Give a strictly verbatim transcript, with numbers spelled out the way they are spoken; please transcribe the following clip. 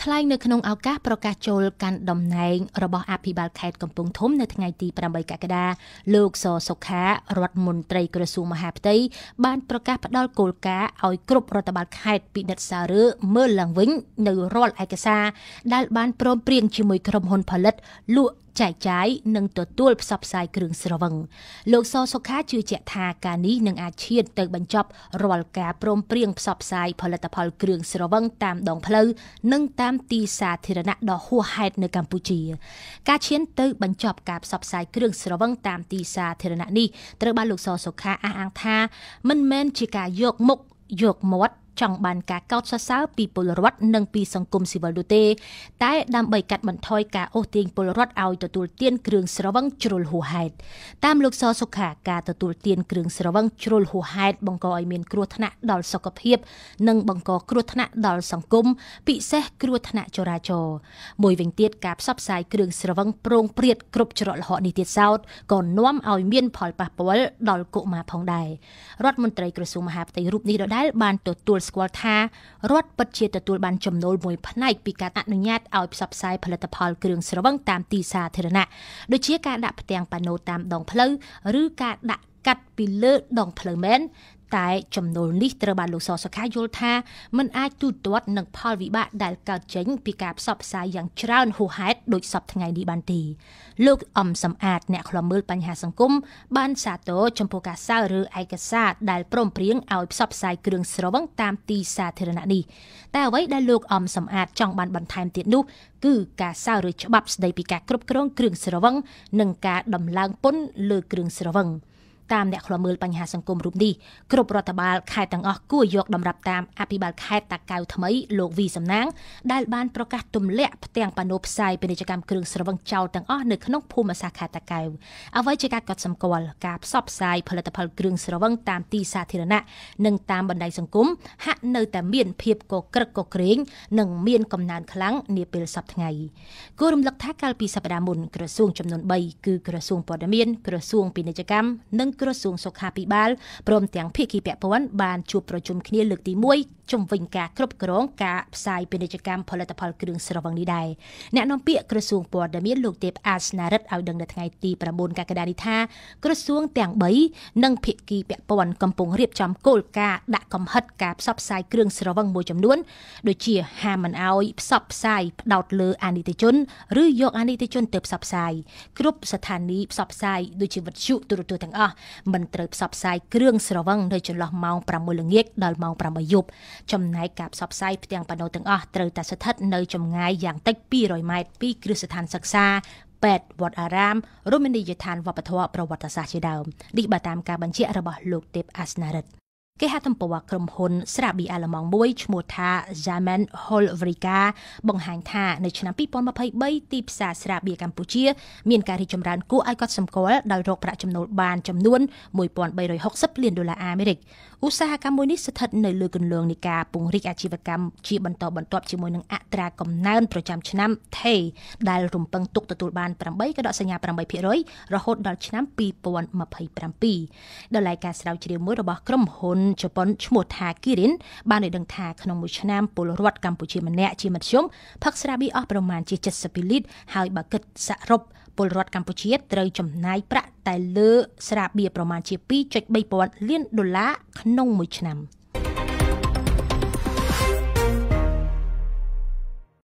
ថ្លែងនៅក្នុងឱកាសប្រកាសចូលកាន់តំណែងរបស់អភិបាលខេត្តកំពង់ធំនៅថ្ងៃទីប្រាំបីកក្កដាលោកសសុខារដ្ឋមន្ត្រីក្រសួងមហាផ្ទៃបានប្រកាសផ្តល់គោលការណ៍ឲ្យគ្រប់រដ្ឋបាលខេត្តពិនិត្យសាររើមើលឡើងវិញនៅរាល់ឯកសារដែលបានព្រមព្រៀងជាមួយក្រុមហ៊ុនផលិតលក់ចែកចាយនិងទទួលផ្សព្វផ្សាយគ្រឿងស្រវឹងលោកសសុខាជឿជាក់ថាការនេះនឹងអាចឈានទៅបញ្ចប់រាល់ការព្រមព្រៀងផ្សព្វផ្សាយផលិតផលគ្រឿងស្រវឹងតាមដងផ្លូវនិងតាមទីសាធារណៈដ៏ហួសហេតុនៅកម្ពុជាការឈានទៅបញ្ចប់ការផ្សព្វផ្សាយគ្រឿងស្រវឹងតាមទីសាធារណៈនេះត្រូវបានលោកសសុខាអះអាងថាមិនមែនជាការយកមុខយកមាត់ចង់បានការកោតសរសើរពីពលរដ្ឋនិងពីសង្គមស៊ីវិលនោះទេតែដើម្បីកាត់បន្ថយការអូសទាញពលរដ្ឋឲ្យទទួលទានគ្រឿងស្រវឹងជ្រុលហួសហេតុតាមលោកសសុខាការទទួលទានគ្រឿងស្រវឹងជ្រុលហួសហេតុបង្កឲ្យមានគ្រោះថ្នាក់ដល់សុខភាពនិងបង្កគ្រោះថ្នាក់ដល់សង្គមពិសេសគ្រោះថ្នាក់ចរាចរណ៍មួយវិញទៀតការផ្សព្វផ្សាយគ្រឿងស្រវឹងប្រងព្រាតគ្រប់ច្រកល្ហកនេះទៀតសោតក៏នាំឲ្យមានផលប៉ះពាល់ដល់កុមារផងដែររដ្ឋមន្ត្រីក្រសួងមហាផ្ទៃរូបនេះដដែលបានទទួលស្គាល់ថារដ្ឋពិតជាទទួលបានចំណូលមួយផ្នែកពីការអនុញ្ញាតឲ្យផ្សព្វផ្សាយផលិតផលគ្រឿងស្រវឹងតាមទីសាធារណៈដូចជាការដាក់ផ្ទាំងប៉ាណូតាមដងផ្លូវឬការដាក់កាត់ពីលើដងផ្លូវមែនតែចំណូលនេះត្រូវបានលោកសសុខាយល់ថាมันអាចទូទាត់នឹងផលវិបាកដែលកើតចេញពីការផ្សព្វផ្សាយយ៉ាងច្រើនហួសហេតុដូចសពថ្ងៃនេះបានទេលោកអំសំអាតអ្នកខ្លំមើលបញ្ហាសង្គមបានសាទរចំពោះការសាររើឯកសារដែលព្រមព្រៀងឲ្យផ្សព្វផ្សាយគ្រឿងស្រវឹងតាមទីសាធារណៈនេះតែអ្វីដែលលោកអំសំអាតចង់បានបន្ថែមទៀតនោះគឺការសាររើច្បាប់ស្តីពីការគ្រប់គ្រងគ្រឿងស្រវឹងនិងការដំឡើងពន្ធលើគ្រឿងស្រវឹងតាមអ្នកខ្លំមើលបញ្ហាសង្គមរូបនេះគ្រប់រដ្ឋបាលខេត្តទាំងអស់គួរយកតម្រាប់តាមអភិបាលខេត្តតាកែវថ្មីលោកវីសំណាងដែលបានប្រកាសទម្លាក់ផ្ទាំងប៉ាណូផ្សាយពាណិជ្ជកម្មគ្រឿងស្រវឹងចោលទាំងអស់នៅក្នុងភូមិសាស្ត្រខេត្តតាកែវអ្វីជាការកត់សម្គាល់ការផ្សព្វផ្សាយផលិតផលគ្រឿងស្រវឹងតាមទីសាធារណៈនិងតាមបណ្ដាញសង្គមហាក់នៅតែមានភាពកក្រឹកកក្រែងនិងមានកំណើនខ្លាំងនាពេលសប្តាហ៍ថ្ងៃគួររំលឹកថាកាលពីសប្តាហ៍មុនក្រសួងចំនួនបីគឺក្រសួងព័ត៌មានក្រសួងពាណិជ្ជកម្មនិងក្រសួងសុខាភិបាលព្រមទាំងភាគីពាក់ព័ន្ធបានជួបប្រជុំគ្នាលើកទីមួយជំវិញការគ្រប់គ្រងការផ្សាយពាណិជ្ជកម្មផលិតផលគ្រឿងស្រវឹងនេះដែរអ្នកនាំពាក្យក្រសួងព័ត៌មានលោកទេពអាសនារិទ្ធឲ្យដឹងនៅថ្ងៃទីប្រាំបួនកក្កដានេះថាក្រសួងទាំងបីនិងភាគីពាក់ព័ន្ធកំពុងរៀបចំគោលការណ៍ដាក់កំហិតការផ្សព្វផ្សាយគ្រឿងស្រវឹងមួយចំនួនដូចជាហាមមិនឲ្យផ្សព្វផ្សាយផ្ដោតលើអានីតិជនឬយកអានីតិជនទៅផ្សព្វផ្សាយគ្រប់ស្ថានីយ៍ផ្សព្វផ្សាយដូចជាវិទ្យុទូរទស្សន៍ទាំងអស់មិនត្រូវផ្សព្វផ្សាយគ្រឿងស្រវឹងនៅចន្លោះម៉ោងប្រាំមួយល្ងាចដល់ម៉ោងប្រាំបីយប់ចំណែកការផ្សព្វផ្សាយផ្ទាំងប៉ាណូទាំងអស់ត្រូវតែស្ថិតនៅចម្ងាយយ៉ាងតិចពីររយម៉ែត្រពីគ្រឹះស្ថានសិក្សាពេទ្យវត្តអារាមរមណីយដ្ឋានវប្បធម៌ប្រវត្តិសាស្ត្រជាដើមនេះបើតាមការបញ្ជាក់របស់លោកទេពអាសនារិទ្ធគេហទំព័រក្រុមហ៊ុនស្រាប៊ីអាល្លឺម៉ង់មួយឈ្មោះថា Zaman Holvrika បង្ហាញថានៅឆ្នាំពីរពាន់ម្ភៃបីទីផ្សារស្រាប៊ីកម្ពុជាមានការរីកចម្រើនគួរឲ្យកត់សម្គាល់ដោយរកប្រាក់ចំណូលបានចំនួនមួយពាន់បីរយហកសិបលានដុល្លារអាមេរិកឧស្សាហកម្មមួយនេះស្ថិតនៅលើគន្លងនៃការពង្រីកអាជីវកម្មជាបន្តបន្ទាប់ជាមួយនឹងអត្រាកំណើនប្រចាំឆ្នាំថេដែលរំពឹងទុកទទួលបានប្រាំបីកដកសញ្ញាប្រាំបីភាគរយរហូតដល់ឆ្នាំពីរពាន់ម្ភៃប្រាំពីរដោយឡែកការស្រាវជ្រាវមួយរបស់ក្រុមហ៊ុនជប៉ុនឈ្មោះថា Kirin បានឲ្យដឹងថាក្នុងមួយឆ្នាំពលរដ្ឋកម្ពុជាម្នាក់ជាមធ្យមផឹកស្រាប៊ីអស់ប្រមាណជាเจ็ดสิบពីរលីត្រហើយបើគិតសរុបពលរដ្ឋកម្ពុជាត្រូវចំណាយប្រាក់តែលើស្រាបៀរប្រមាណជាពីរចុចបីពាន់លានដុល្លារក្នុងមួយឆ្នាំ។